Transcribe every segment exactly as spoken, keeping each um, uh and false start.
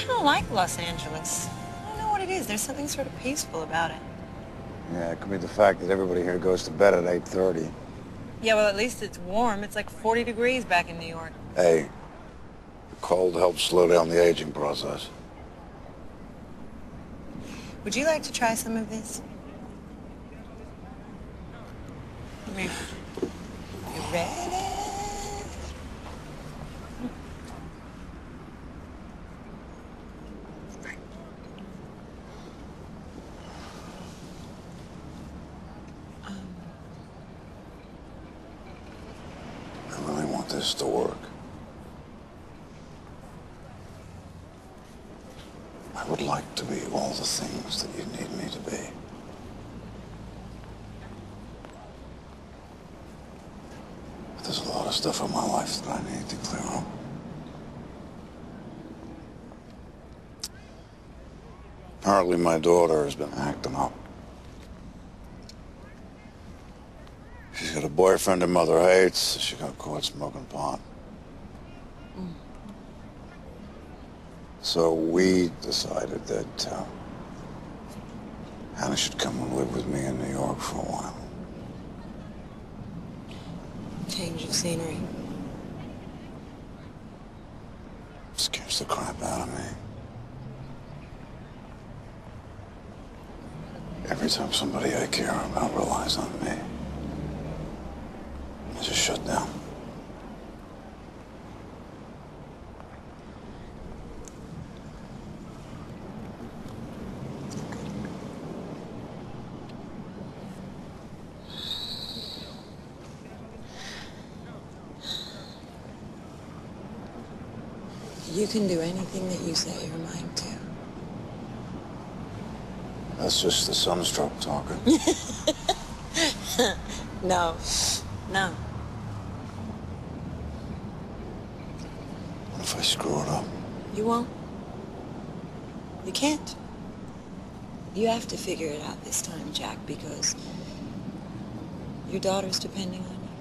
kind of like Los Angeles. I don't know what it is. There's something sort of peaceful about it. Yeah, it could be the fact that everybody here goes to bed at eight thirty. Yeah, well, at least it's warm. It's like forty degrees back in New York. Hey, the cold helps slow down the aging process. Would you like to try some of this? Come here. You ready? I really want this to work. I would like to be all the things that you need me to be. But there's a lot of stuff in my life that I need to clear up. Apparently my daughter has been acting up. She's got a boyfriend her mother hates. She got caught smoking pot. Mm. So we decided that uh, Hannah should come and live with me in New York for a while. Change of scenery. Scares the crap out of me. Every time somebody I care about relies on me, I just shut down. You can do anything that you set your mind to. That's just the sunstroke talking. No. No. What if I screw it up? You won't. You can't. You have to figure it out this time, Jack, because your daughter's depending on you.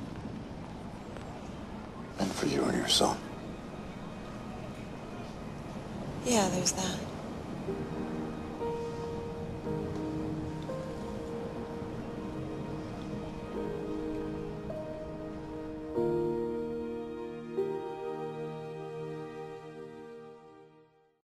And for you and your son. Yeah, there's that.